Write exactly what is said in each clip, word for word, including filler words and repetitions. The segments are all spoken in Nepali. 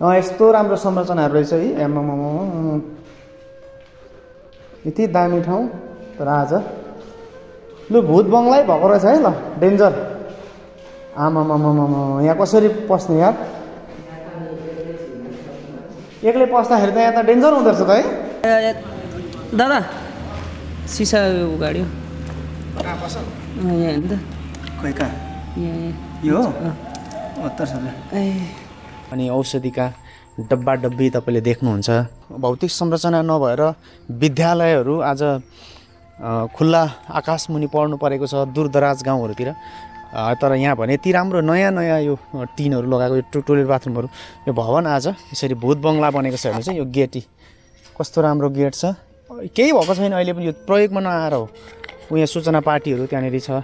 यस्तो राम्रो संरचनाहरू रहेछ है। एमएम यति दामी ठाउँ तर आज लु भूत बङ्गलै भएको रहेछ है। ल डेन्जर। आमामामामा यहाँ कसरी पस्ने यार? एक्लै पस्दाखेरि त यहाँ त डेन्जर हुँदो रहेछ त है। दादा सिसा गाडी हो कहाँ पस? यहाँ नि त खै कहाँ? यहाँ यो उत्तर छ। अनि औषधिका डब्बा डब्बी तपाईँले देख्नुहुन्छ। भौतिक संरचना नभएर विद्यालयहरू आज खुल्ला आकाश मुनि पढ्नु परेको छ दूरदराज गाउँहरूतिर। तर यहाँ भने यति राम्रो नयाँ नयाँ यो टिनहरू लगाएको यो टोइलेट बाथरुमहरू, यो भवन आज यसरी भूत बङ्गला बनेको छ भने चाहिँ यो गेट कस्तो राम्रो गेट छ। केही भएको छैन अहिले पनि, यो प्रयोगमा नआएर हो। यहाँ सूचना पार्टीहरू त्यहाँनिर छ।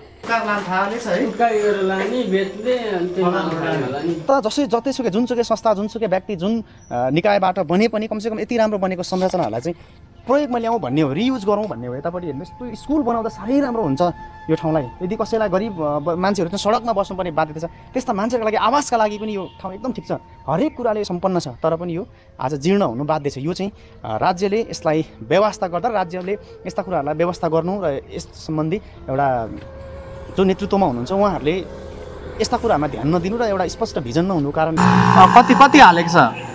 तर जसै जतिसुकै जुनसुकै संस्था जुनसुकै व्यक्ति जुन निकायबाट बने पनि कमसेकम यति राम्रो बनेको संरचनाहरूलाई चाहिँ प्रयोगमा ल्याउँ भन्ने हो, रियुज गरौँ भन्ने हो। यतापट्टि हेर्नुहोस् त्यो स्कुल बनाउँदा साह्रै राम्रो हुन्छ यो ठाउँलाई। यदि कसैलाई गरिब मान्छेहरू चाहिँ सडकमा बस्नुपर्ने बाध्यता छ, त्यस्ता मान्छेहरूको लागि आवासका लागि पनि यो ठाउँ एकदम ठिक छ। हरेक कुराले सम्पन्न छ। तर पनि यो आज जीर्ण हुनु बाध्य छ। यो चाहिँ राज्यले यसलाई व्यवस्था गर्दा राज्यले यस्ता कुराहरूलाई व्यवस्था गर्नु र यस सम्बन्धी एउटा जो नेतृत्वमा हुनुहुन्छ उहाँहरूले यस्ता कुरामा ध्यान नदिनु र एउटा स्पष्ट भिजन नहुनुको कारण कति कति हालेको छ?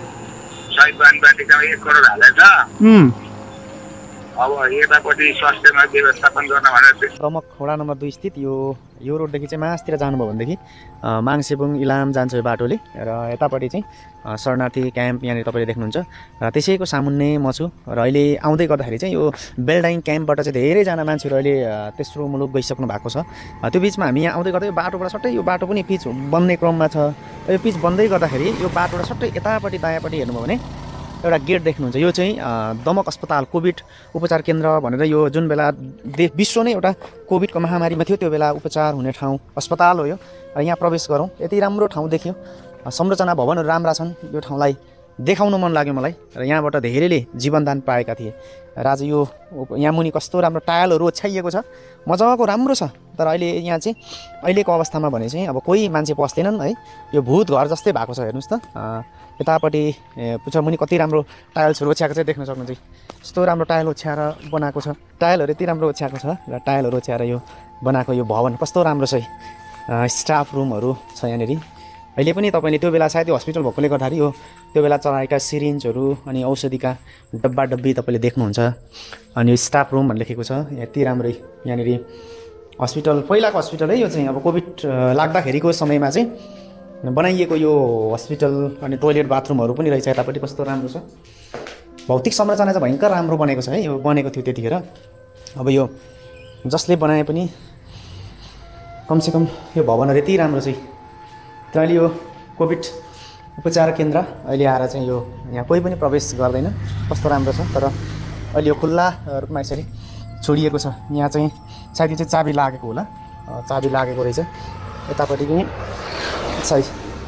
एक करोड हालेको छ। अब यतापट्टि स्वास्थ्यमा व्यवस्थापन गर्न भनेर दमक वडा नम्बर दुई स्थित यो यो रोडदेखि चाहिँ मासतिर जानुभयो भनेदेखि माङसेबुङ इलाम जान्छ यो बाटोले। र यतापट्टि चाहिँ शरणार्थी क्याम्प यहाँनिर तपाईँले देख्नुहुन्छ। र त्यसैको सामुन्ने म छु। र अहिले आउँदै गर्दाखेरि चाहिँ यो बेलडाइङ क्याम्पबाट चाहिँ धेरैजना मान्छेहरू अहिले तेस्रो मुलुक गइसक्नु भएको छ। त्यो बिचमा हामी यहाँ आउँदै गर्दा यो बाटोबाट सट्टै यो बाटो पनि पिच बन्ने क्रममा छ। यो पिच बन्दै गर्दाखेरि यो बाटोबाट सट्टै यतापट्टि दायाँपट्टि हेर्नुभयो भने एउटा गेट देख्नुहुन्छ। यो चाहिँ दमक अस्पताल कोभिड उपचार केन्द्र भनेर यो जुन बेला देश विश्व नै एउटा कोभिडको महामारीमा थियो त्यो बेला उपचार हुने ठाउँ अस्पताल हो यो। र यहाँ प्रवेश गरौँ। यति राम्रो ठाउँ देखियो। संरचना भवनहरू राम्रा छन्। यो ठाउँलाई देखाउन मन लाग्यो मलाई। र यहाँबाट धेरैले जीवनदान पाएका थिए। र आज यो यहाँ मुनि कस्तो राम्रो टायलहरू ओछ्याइएको छ, मजाको राम्रो छ। तर अहिले यहाँ चाहिँ अहिलेको अवस्थामा भने चाहिँ अब कोही मान्छे पस्दैनन् है। यो भूत घर जस्तै भएको छ। हेर्नुहोस् त यतापट्टि पुछ मुनि कति राम्रो टाइल्सहरू ओछ्याएको चाहिँ देख्न सक्नुहुन्छ। यस्तो राम्रो टाइल ओछ्याएर बनाएको छ। टाइलहरू यति राम्रो ओछ्याएको छ र टाइलहरू ओछ्याएर यो बनाएको यो भवन कस्तो राम्रो छ। स्टाफ रुमहरू छ यहाँनिर। अहिले पनि तपाईँले त्यो बेला सायद यो हस्पिटल भएकोले गर्दाखेरि यो त्यो बेला चलाएका सिरिन्जहरू अनि औषधिका डब्बा डब्बी तपाईँले देख्नुहुन्छ। अनि यो स्टाफ रुम भनेर लेखेको छ। यति राम्रै यहाँनिर हस्पिटल पहिलाको हस्पिटल है यो चाहिँ। अब कोभिड लाग्दाखेरिको समयमा चाहिँ बनाइएको यो हस्पिटल अनि टोइलेट बाथरुमहरू पनि रहेछ। यतापट्टि कस्तो राम्रो छ। भौतिक संरचना चाहिँ भयङ्कर राम्रो बनेको छ है। यो बनेको थियो त्यतिखेर। अब यो जसले बनाए पनि कमसेकम यो भवनहरू यति राम्रो चाहिँ। तर अहिले यो कोभिड उपचार केन्द्र अहिले आएर चाहिँ यो यहाँ कोही पनि प्रवेश गर्दैन। कस्तो राम्रो छ। तर अहिले यो खुल्ला रूपमा यसरी छोडिएको छ। यहाँ चाहिँ सायद यो चाहिँ चाबी लागेको होला। चाबी लागेको रहेछ। यतापट्टि पनि सही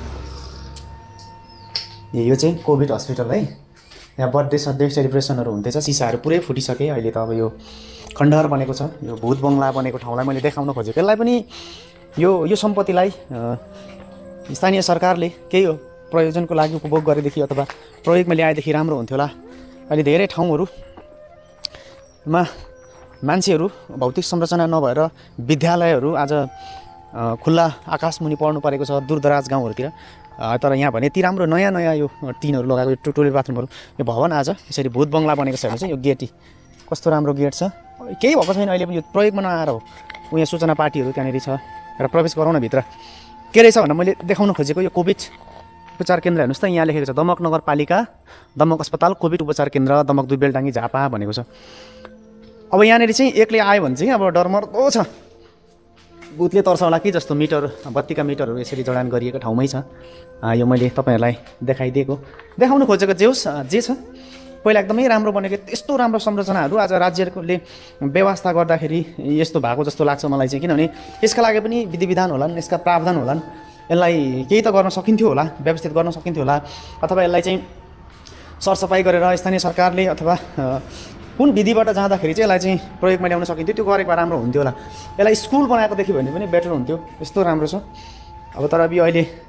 यो चाहिँ कोभिड हस्पिटल है। यहाँ बर्थडे सर्थडे सेलिब्रेसनहरू हुँदैछ। सिसाहरू पुरै फुटिसके। अहिले त अब यो खण्डहर बनेको छ। यो भूत बङ्गला बनेको ठाउँलाई मैले देखाउन खोजेको। यसलाई पनि यो यो सम्पत्तिलाई स्थानीय सरकारले केही हो प्रयोजनको लागि उपभोग गरेदेखि अथवा प्रयोगमा ल्याएदेखि राम्रो हुन्थ्यो होला। अहिले धेरै ठाउँहरूमा मान्छेहरू भौतिक संरचना नभएर विद्यालयहरू आज खुल्ला आकाश मुनि पढ्नु परेको छ दूरदराज गाउँहरूतिर। तर यहाँ भने यति राम्रो नयाँ नयाँ यो टिनहरू लगाएको यो टोइलेट बाथरुमहरू, यो भवन आज यसरी भूत बङ्गला बनेको छ भने चाहिँ यो गेट कस्तो राम्रो गेट छ। केही भएको छैन अहिले पनि, यो प्रयोगमा नआएर हो। यहाँ सूचना पार्टीहरू त्यहाँनिर छ। र प्रवेश गरौँ न भित्र। के रहेछ भनेर मैले देखाउन खोजेको यो कोभिड उपचार केन्द्र हेर्नुहोस् त। यहाँ लेखेको छ दमक नगरपालिका दमक अस्पताल कोभिड उपचार केन्द्र दमक दुई बेलडाङ्गी झापा भनेको छ। अब यहाँनिर चाहिँ एक्लै आयो भने चाहिँ अब डरमर्दो छ। भूतले तर्साउला कि जस्तो मिटर बत्तीका मिटरहरू यसरी जडान गरिएको ठाउँमै छ। यो मैले तपाईँहरूलाई देखाइदिएको देखाउन खोजेको जे होस् जे छ। पहिला एकदमै राम्रो बनेको यस्तो राम्रो संरचनाहरू आज राज्यले व्यवस्था गर्दाखेरि यस्तो भएको जस्तो लाग्छ मलाई चाहिँ। किनभने यसका लागि पनि विधि विधान होलान्, यसका प्रावधान होलान्। यसलाई केही त गर्न सकिन्थ्यो होला, व्यवस्थित गर्न सकिन्थ्यो होला। अथवा यसलाई चाहिँ सरसफाइ गरेर स्थानीय सरकारले अथवा कुन विधिबाट जाँदाखेरि चाहिँ यसलाई चाहिँ प्रयोगमा ल्याउन सकिन्थ्यो, त्यो गरेको राम्रो हुन्थ्यो होला। यसलाई स्कुल बनाएको देख्यो भने पनि बेटर हुन्थ्यो। यस्तो राम्रो छ। अब तर अब यो अहिले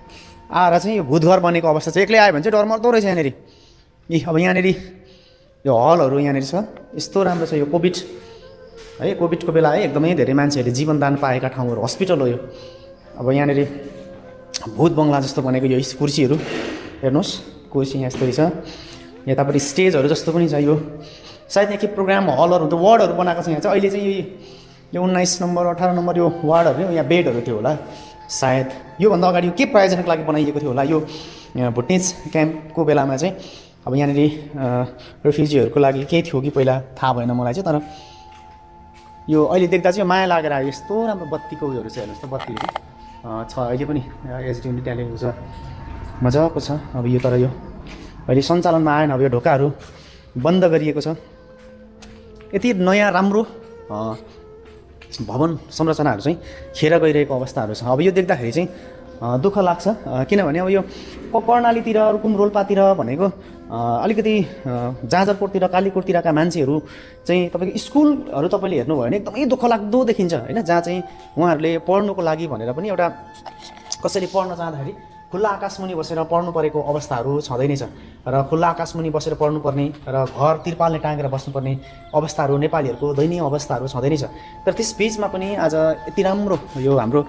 आएर चाहिँ यो भूतघर बनेको अवस्था छ। एक्लै आयो भने चाहिँ डर मर्दो रहेछ यहाँनिर। यी अब यहाँनिर यो हलहरू यहाँनिर छ, यस्तो राम्रो छ। यो कोभिड है, कोभिडको बेला है एकदमै धेरै मान्छेहरूले जीवनदान पाएका ठाउँहरू, हस्पिटल हो यो। अब यहाँनिर भूत बङ्गला जस्तो बनेको यो कुर्सीहरू हेर्नुहोस्, कुर्सी यहाँ यस्तै छ। यतापट्टि स्टेजहरू जस्तो पनि छ। यो सायद यहाँ के प्रोग्राम हलहरू त वार्डहरू बनाएको छ यहाँ चाहिँ। अहिले चाहिँ यो उन्नाइस नम्बर अठार नम्बर यो वार्डहरू यहाँ बेडहरू थियो होला सायद। योभन्दा अगाडि के प्रायोजनको लागि बनाइएको थियो होला यो भुटनिज क्याम्पको बेलामा चाहिँ। अब यहाँनिर रिफ्युजीहरूको लागि केही थियो कि पहिला थाहा भएन मलाई चाहिँ, तर यो अहिले देख्दा चाहिँ माया लागेर आयो। यस्तो राम्रो बत्तीको उयोहरू छ, हेर्नुहोस् त बत्तीहरू छ अहिले पनि एचडिएमले त्यहाँ लेखेको छ, मजाको छ। अब यो तर यो अहिले सञ्चालनमा आएन। अब यो ढोकाहरू बन्द गरिएको छ। यति नयाँ राम्रो भवन संरचनाहरू चाहिँ खेर गइरहेको अवस्थाहरू छ। अब यो देख्दाखेरि चाहिँ दुःख लाग्छ, किनभने अब यो कर्णालीतिर रुकुम रोल्पातिर भनेको अलिकति जाजरकोटतिर कालीकोटतिरका मान्छेहरू चाहिँ तपाईँको स्कुलहरू तपाईँले हेर्नुभयो भने एकदमै दुःख लाग्दो देखिन्छ होइन, जहाँ चाहिँ उहाँहरूले पढ्नुको लागि भनेर पनि एउटा कसैले पढ्न जाँदाखेरि खुल्ला आकाशमुनि बसेर पढ्नु परेको अवस्थाहरू छँदै नै छ। र खुल्ला आकाशमुनि बसेर पढ्नुपर्ने र घर तिरपालले टाँगेर बस्नुपर्ने अवस्थाहरू नेपालीहरूको दयनीय अवस्थाहरू छँदै नै छ। तर त्यस बिचमा पनि आज यति राम्रो यो हाम्रो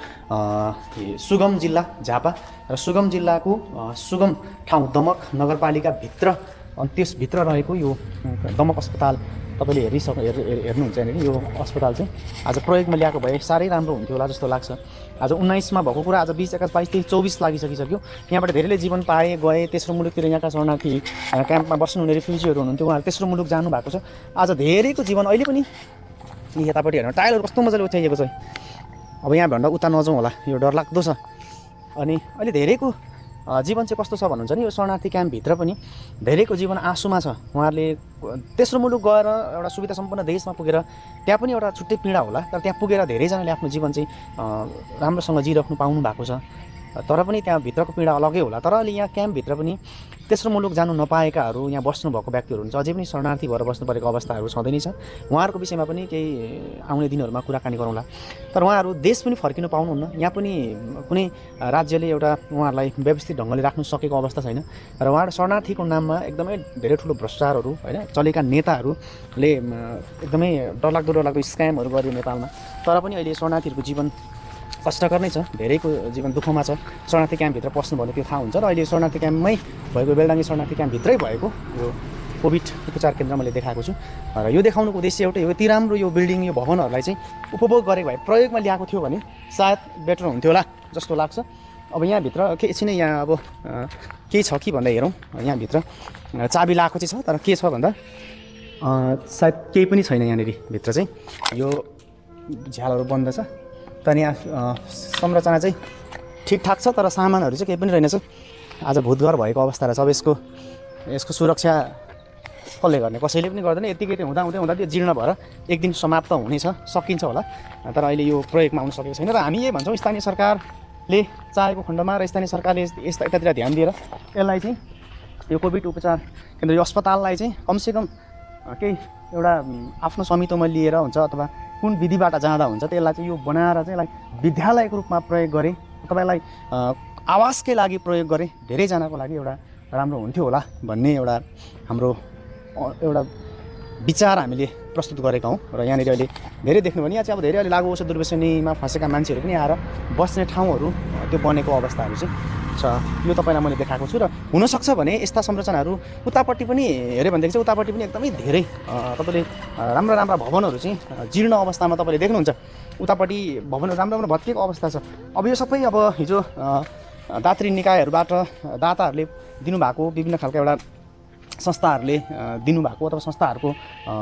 सुगम जिल्ला झापा र सुगम जिल्लाको सुगम ठाउँ दमक नगरपालिकाभित्र अनि त्यसभित्र रहेको यो दमक अस्पताल तपाईँले हेरिसक हेर् हेर्नुहुन्छ यहाँनिर। यो अस्पताल चाहिँ आज प्रयोगमा ल्याएको भए साह्रै राम्रो हुन्थ्यो होला जस्तो लाग्छ। आज उन्नाइसमा भएको कुरा आज बिस एक्काइस बाइस तेइस चौबिस लागिसकिसक्यो। यहाँबाट धेरैले जीवन पाए गए। तेस्रो मुलुकतिर यहाँका शरणार्थी क्याम्पमा बस्नुहुने रिफ्युजीहरू हुनुहुन्थ्यो, उहाँहरू तेस्रो मुलुक जानुभएको छ। आज धेरैको जीवन अहिले पनि यतापट्टि हेर्नु टायलहरू कस्तो मजाले उठाइएको छ। अब यहाँभन्दा उता नजाउँ होला, यो डरलाग्दो छ। अनि अहिले धेरैको जीवन चाहिँ कस्तो छ भन्नुहुन्छ नि, यो शरणार्थी क्याम्पभित्र पनि धेरैको जीवन आँसुमा छ। उहाँहरूले तेस्रो मुलुक गएर एउटा सुविधा सम्पन्न देशमा पुगेर त्यहाँ पनि एउटा छुट्टै पीडा होला, तर त्यहाँ पुगेर धेरैजनाले आफ्नो जीवन चाहिँ राम्रोसँग जिराख्नु पाउनु भएको छ। तर पनि त्यहाँ भित्रको पीडा अलग्गै होला। तर अहिले यहाँ क्याम्पभित्र पनि तेस्रो मुलुक जानु नपाएकाहरू यहाँ बस्नुभएको व्यक्तिहरू हुन्छ, अझै पनि शरणार्थी भएर बस्नु परेको अवस्थाहरू छँदै नै छ। उहाँहरूको विषयमा पनि केही आउने दिनहरूमा कुराकानी गरौँला। तर उहाँहरू देश पनि फर्किनु पाउनुहुन्न। यहाँ पनि कुनै राज्यले एउटा उहाँहरूलाई व्यवस्थित ढङ्गले राख्नु सकेको अवस्था छैन। र उहाँहरू शरणार्थीको नाममा एकदमै धेरै ठुलो भ्रष्टाचारहरू होइन चलेका नेताहरूले एकदमै डरलाग्दो डरलाग्दो स्क्यामहरू गर्यो नेपालमा। तर पनि अहिले शरणार्थीहरूको जीवन कष्टकर नै छ, धेरैको जीवन दुःखमा छ। शरणार्थी क्याम्पभित्र पस्नु भने त्यो थाहा हुन्छ। र अहिले शरणार्थी क्याम्पमै भएको बेलडाङ्गी शरणार्थी क्याम्पभित्रै भएको यो कोभिड उपचार केन्द्र मैले देखाएको छु। र यो देखाउनुको उद्देश्य एउटै हो, यति राम्रो यो बिल्डिङ यो भवनहरूलाई चाहिँ उपभोग गरेको भए प्रयोगमा ल्याएको थियो भने सायद बेटर हुन्थ्यो होला जस्तो लाग्छ। अब यहाँभित्र के एकछिन नै यहाँ अब केही छ कि भन्दा हेरौँ। यहाँभित्र चाबी लगाएको चाहिँ छ, तर के छ भन्दा सायद केही पनि छैन यहाँनिर भित्र चाहिँ। यो झ्यालहरू बन्द छ। तर यहाँ संरचना चाहिँ ठिकठाक छ, तर सामानहरू चाहिँ केही पनि रहेनछ। आज भूतघर भएको अवस्था रहेछ। अब यसको यसको सुरक्षा कसले गर्ने, कसैले पनि गर्दैन। यतिकै हुँदा हुँदै हुँदा त्यो जीर्ण भएर एक दिन समाप्त हुनेछ, सकिन्छ होला। तर अहिले यो प्रयोगमा आउन सकेको छैन। र हामी यही भन्छौँ, स्थानीय सरकारले चाहेको खण्डमा र स्थानीय सरकारले यस्ता यतातिर ध्यान दिएर यसलाई चाहिँ यो कोभिड उपचार केन्द्र यो अस्पताललाई चाहिँ कमसेकम केही एउटा आफ्नो स्वामित्वमा लिएर हुन्छ अथवा कुन विधिबाट जाँदा हुन्छ त्यसलाई चाहिँ यो बनाएर चाहिँ यसलाई विद्यालयको रूपमा प्रयोग गरे, तपाईँलाई आवासकै लागि प्रयोग गरे धेरैजनाको लागि एउटा राम्रो हुन्थ्यो होला भन्ने एउटा हाम्रो एउटा विचार हामीले प्रस्तुत गरेका हौँ। र यहाँनिर अहिले धेरै देख्नु भने यहाँ चाहिँ अब धेरै अहिले लागु औषध दुर्व्यसनीमा फँसेका मान्छेहरू पनि आएर बस्ने ठाउँहरू त्यो बनेको अवस्थाहरू चाहिँ छ। यो तपाईँलाई मैले देखाएको छु। र हुनसक्छ भने यस्ता संरचनाहरू उतापट्टि पनि हेऱ्यो भनेदेखि चाहिँ उतापट्टि पनि एकदमै धेरै तपाईँले राम्रा राम्रा भवनहरू चाहिँ जीर्ण अवस्थामा तपाईँले देख्नुहुन्छ। उतापट्टि भवनहरू राम्रो राम्रो भत्किएको अवस्था छ। अब यो सबै अब हिजो दात्री निकायहरूबाट दाताहरूले दिनुभएको विभिन्न खालका एउटा संस्थाहरूले दिनुभएको अथवा संस्थाहरूको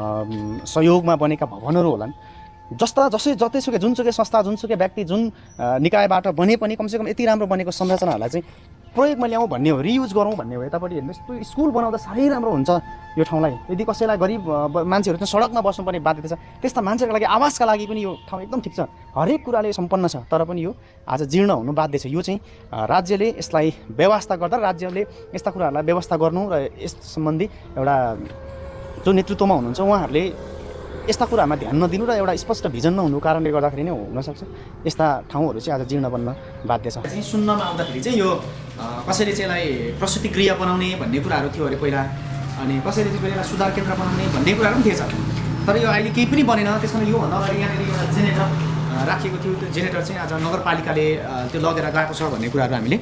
सहयोगमा बनेका भवनहरू होलान्। जस्ता जसै जतिसुकै जुनसुकै संस्था जुनसुकै व्यक्ति जुन निकायबाट बने पनि कमसेकम यति राम्रो बनेको संरचनाहरूलाई चाहिँ प्रयोगमा ल्याउँ भन्ने हो, रियुज गरौँ भन्ने हो। यतापट्टि हेर्नुहोस्, त्यो स्कुल बनाउँदा साह्रै राम्रो हुन्छ यो ठाउँलाई। यदि कसैलाई गरिब मान्छेहरू चाहिँ सडकमा बस्नुपर्ने बाध्यता छ, त्यस्ता मान्छेहरूको लागि आवासका लागि पनि यो ठाउँ एकदम ठिक छ। हरेक कुराले सम्पन्न छ। तर पनि यो आज जीर्ण हुनु बाध्य छ। यो चाहिँ राज्यले यसलाई व्यवस्था गर्दा राज्यले यस्ता कुराहरूलाई व्यवस्था गर्नु र यस सम्बन्धी एउटा जो नेतृत्वमा हुनुहुन्छ उहाँहरूले यस्ता कुरामा ध्यान नदिनु र एउटा स्पष्ट भिजन नहुनुको कारणले गर्दाखेरि नै हुनसक्छ यस्ता ठाउँहरू चाहिँ आज जीर्ण बन्न बाध्य छ। चाहिँ सुन्नमा आउँदाखेरि चाहिँ यो कसैले चाहिँ यसलाई प्रसुति गृह बनाउने भन्ने कुराहरू थियो अरे पहिला, अनि कसैले चाहिँ पहिला सुधार केन्द्र बनाउने भन्ने कुराहरू पनि थिएछ। तर यो अहिले केही पनि बनेन। त्यस कारण योभन्दा अगाडि यहाँनिर एउटा जेनेरेटर राखिएको थियो। त्यो जेनेरेटर चाहिँ आज नगरपालिकाले त्यो लगेर गएको छ भन्ने कुराहरू हामीले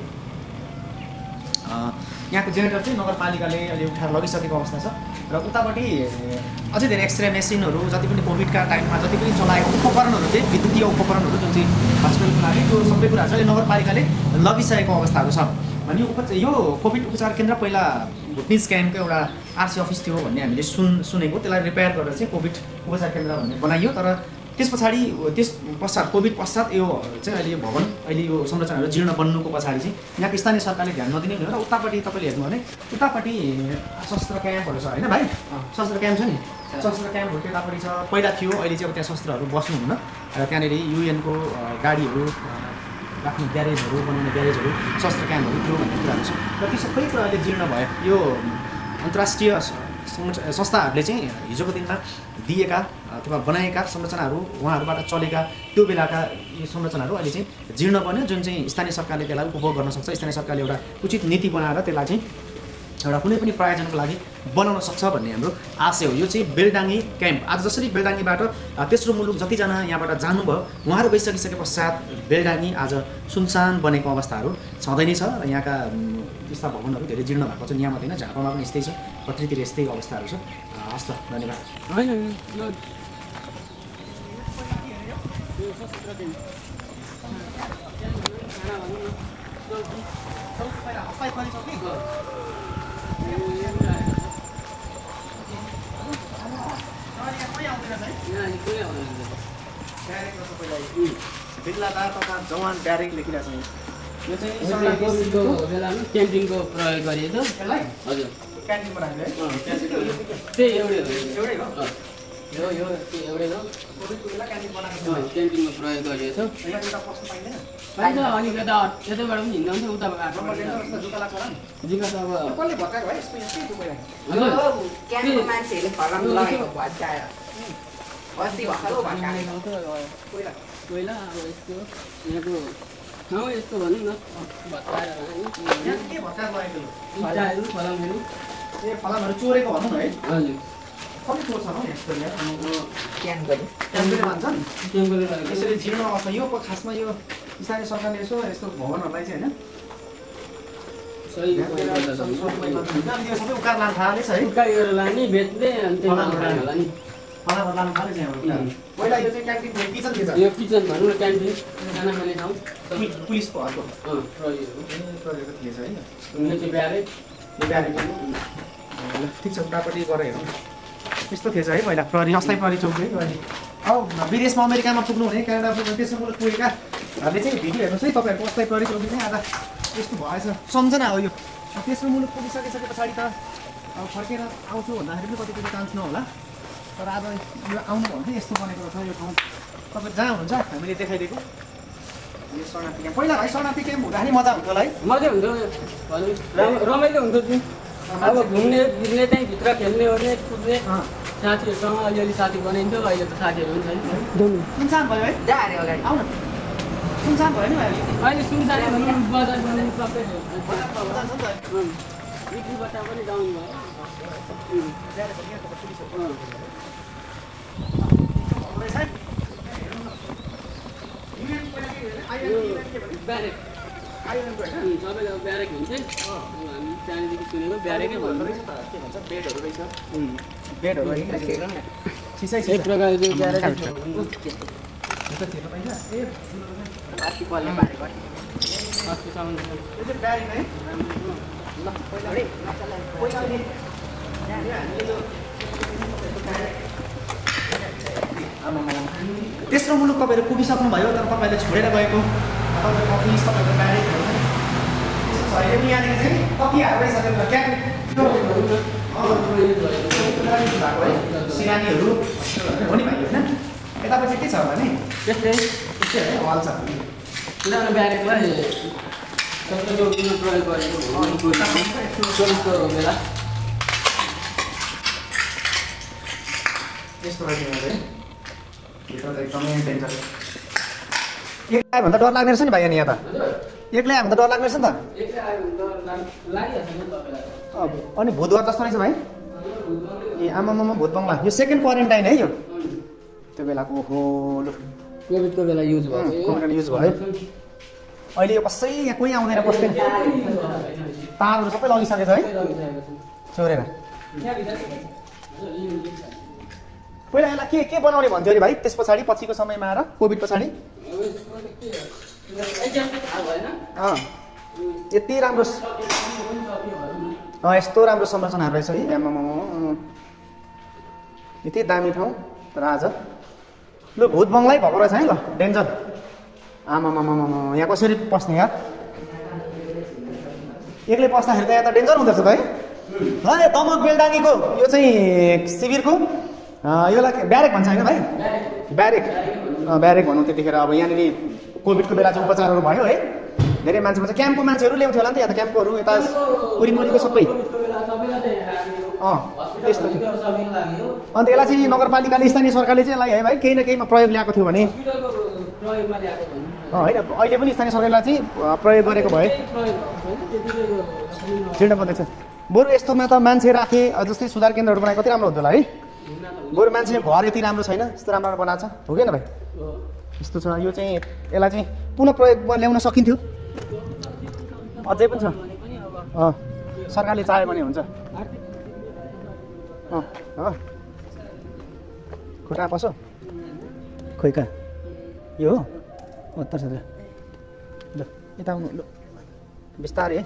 यहाँको जेनेरेटर चाहिँ नगरपालिकाले अहिले उठाएर लगिसकेको अवस्था छ र उतापट्टि अझै धेरै एक्सरे मेसिनहरू जति पनि कोभिडका टाइममा जति पनि चलाएको उपकरणहरू चाहिँ विद्युतीय उपकरणहरू जुन चाहिँ हस्पिटलको लागि त्यो सबै कुराहरू चाहिँ नगरपालिकाले लगिसकेको अवस्थाहरू छ। अनि यो उपचार यो कोभिड उपचार केन्द्र पहिला भुटनिज क्याम्पको एउटा आरसी अफिस थियो भन्ने हामीले सुन सुनेको, त्यसलाई रिपेयर गरेर चाहिँ कोभिड उपचार केन्द्र भन्ने बनाइयो। तर त्यस पछाडि त्यस पश्चात कोभिड पश्चात यो चाहिँ अहिले यो भवन अहिले यो संरचनाहरू जीर्ण बन्नुको पछाडि चाहिँ यहाँको स्थानीय सरकारले ध्यान नदिने भनेर उतापट्टि तपाईँले हेर्नु भने उतापट्टि शस्त्र क्याम्पहरू छ होइन भाइ, शस्त्र क्याम्प छ नि, शस्त्र क्याम्पहरू त्यतापट्टि छ। पहिला थियो, अहिले चाहिँ अब त्यहाँ शस्त्रहरू बस्नुहुन्न र त्यहाँनिर युएनको गाडीहरू राख्ने ग्यारेजहरू बनाउने ग्यारेजहरू शस्त्र क्याम्पहरू थियो भन्ने कुराहरू छ र ती सबै कुराहरूले जीर्ण भयो। यो अन्तर्राष्ट्रिय संस्थाहरूले चाहिँ हिजोको दिनमा दिएका अथवा बनाएका संरचनाहरू उहाँहरूबाट चलेका त्यो बेलाका यो संरचनाहरू अहिले चाहिँ जीर्ण बन्यो, जुन चाहिँ स्थानीय सरकारले त्यसलाई उपभोग गर्न सक्छ। स्थानीय सरकारले एउटा उचित नीति बनाएर त्यसलाई चाहिँ एउटा कुनै पनि प्रयोजनको लागि बनाउन सक्छ भन्ने हाम्रो आशय हो। यो चाहिँ बेलडाङ्गी क्याम्प आज जसरी बेलडाङ्गीबाट तेस्रो मुलुक जतिजना यहाँबाट जानुभयो उहाँहरू गइसकिसके पश्चात बेलडाङ्गी आज सुनसान बनेको अवस्थाहरू छँदै नै छ र यहाँका यस्ता भवनहरू धेरै जीर्ण भएको छ। यहाँ मात्रै होइन, झापामा पनि यस्तै छ, कत्रीतिर यस्तै अवस्थाहरू छ। हस् त, धन्यवाद। बिल्लादार तथा जवान ब्यारेक लेखिरहेको छ। यो चाहिँ बेलामा क्याम्पिङको प्रयोग गरिएको हजुर क्यान्टिन बनाएको है, त्यही एउटै हो एउटै हो यो यो एउटै हो कोभिडको बेला क्यान्टिन बनाएको छ। क्याम्पिङमा प्रयोग गरिएको छ। यहाँ एउटा पस्नु पाइँदैन, पाइन्छ। अनि यता यतैबाट पनि हिँड्दा हुन्छ, उताबाट आएको जुत्ता लाग्छ होला नि। जिगा त अब कसले भत्काएको है यस्तो यस्तै थियो पहिला। हजुर क्याम्पको मान्छेहरूले फलाम लगेको भत्काएर अस्ति भर्खर भत्काएको पहिला पहिला अब यस्तो यहाँको ठाउँ यस्तो भनौँ न भत्काएर यहाँ के भत्काएर लगेको थियो? इँटाहरू फलामहरू ए फलामहरू चोरेको भनौँ न है। हजुर कति चोर्छ हौ यस्तो यहाँ क्याम्पले क्याम्पले भन्छन् क्याम्पले लगेको यसरी जीर्ण अवस्था। यो खासमा यो स्थानीय सरकारले यसो यस्तो भवनहरूलाई चाहिँ होइन सही सबै उकार लान थालेछ है। उकाइ गरेर लाने बेच्ने अनि त्यो होला नि फलामहरू लान थालेछ यहाँ पहिला यो चाहिँ क्यान्टिन थियो, किचन थिएछ। यो किचन भनौँ न क्यान्टिन खाना खाने ठाउँ पुलिसको हलको अँ प्रहरीहरू गरेको थिएछ है। यो चाहिँ ब्यारेक यो ब्यारेक ठिक छ, उतापट्टि गएर हेरौँ यस्तो थिएछ है पहिला प्रहरी अस्थायी प्रहरी चौकी है। अहिले अब विदेशमा अमेरिकामा पुग्नु हुने क्यानाडा पुग्नु त्यसो मुलुक पुगेकाहरूले चाहिँ भिडियो हेर्नुहोस् है, तपाईँहरूको अस्थायी प्रहरी चौकी चाहिँ आज यस्तो भएछ सम्झना हो यो। तेस्रो मुलुक पुगिसकिसके पछाडि त अब फर्केर आउँछु भन्दाखेरि पनि कतिपय चान्स नहोला, तर आज यो आउनु भन्दै यस्तो बनेको रहेछ यो ठाउँ। तपाईँ जहाँ हुनुहुन्छ हामीले देखाइदिएको यो शरणार्थी क्याम्प। पहिला भाइ शरणार्थी क्याम्प हुँदाखेरि मजा हुन्थ्यो होला है। मजा हुन्थ्यो भनौँ रम- रमाइलो हुन्थ्यो नि। अब घुम्ने फिर्ने त्यहीँ भित्र खेल्ने ओर्ने कुद्ने साथीहरूसँग अलिअलि साथी बनाइन्थ्यो। अहिले त साथीहरू पनि छैन। सुनसान भयो है, जा अरे अगाडि आउन सुनसान भयो नि भाइ अहिले। अहिले सुनसानै भनौँ बजार बनाउनु सबै बजार छ नि त। बिक्री बट्टा पनि डाउन भयो। ब्यारेक सबैले ब्यारेक हुन्छ। हामी सानैदेखि सुनेको ब्यारेकै भन्नु के भन्छ बेडहरू रहेछ, बेडहरू एक प्रकारको ब्यारेक अस्ति कसले पारेको अस्तिसम्म यो चाहिँ ब्यारेक है। ल पहिला पहिला अहिले तेस्रो मुलुक तपाईँहरू पुगिसक्नु भयो, तर तपाईँहरूले छोडेर गएको तपाईँहरूको अफिस तपाईँहरूको ब्यारेकहरू अहिले पनि यहाँनिर चाहिँ तकियाहरू रहेछ क्याम्प भएको है, सिरानीहरू हो नि भाइ होइन। यतापट्टि के छ भने त्यस्तै त्यस्तै है हल छ। पुरानो ब्यारेकलाई सत्र चौकीमा प्रयोग गरेको चौबिसको बेला यस्तो रहेछ यहाँ चाहिँ भित्र त एकदमै डेन्जर एक्लै आयो भने त डर लाग्ने रहेछ नि भाइ यहाँ त एक्लै आयो भने त डर लाग्ने रहेछ नि त अब अनि भूतघर जस्तो रहेछ भाइ ए आमामामा भूत बङ्गला यो सेकेन्ड क्वारेन्टाइन है यो त्यो बेलाको ओहो लु कोभिडको बेला युज भयो कोभिड युज भयो अहिले यो कसै यहाँ कोही आउँदैन बस्दैन तारहरू सबै लगिसकेछ है चोरेर पहिला यसलाई के के बनाउने भन्थ्यो अरे भाइ त्यस पछाडि पछिको समयमा आएर कोभिड पछाडि यति राम्रो यस्तो राम्रो संरचनाहरू रहेछ है आमामा यति दामी ठाउँ तर आज लु भूत बङ्गलै भएको रहेछ है ल डेन्जर आमामामामा यहाँ कसरी पस्ने यार एक्लै पस्दाखेरि त यहाँ त डेन्जर हुँदो रहेछ त है तमक बेलडाङ्गीको यो चाहिँ शिविरको योलाई ब्यारेक भन्छ होइन भाइ ब्यारेक ब्यारेक भनौँ त्यतिखेर अब यहाँनिर कोभिडको बेला चाहिँ उपचारहरू भयो है धेरै मान्छे भन्छ क्याम्पको मान्छेहरू ल्याउँथ्यो होला नि त यहाँ त क्याम्पकोहरू यता वरिपरिको सबै अँ त्यस्तो थियो अन्त यसलाई चाहिँ नगरपालिकाले स्थानीय सरकारले चाहिँ यसलाई है भाइ केही न केहीमा प्रयोग ल्याएको थियो भने होइन अहिले पनि स्थानीय सरकारलाई चाहिँ प्रयोग गरेको भए छिर्न पर्दैछ बरु यस्तोमा त मान्छे राखे जस्तै सुधार केन्द्रहरू बनाएको कति राम्रो हुन्थ्यो होला है बरु मान्छे घर यति राम्रो छैन यस्तो राम्रो राम्रो बनाएको छ हो कि न भाइ यस्तो छ यो चाहिँ यसलाई चाहिँ पुनः प्रयोगमा ल्याउन सकिन्थ्यो अझै पनि छ अँ सरकारले चाह्यो भने हुन्छ अँ अँ खुट्टा पसो खोइ कहाँ यो हो उत्तर छ ल यता आउनु ल बिस्तारै है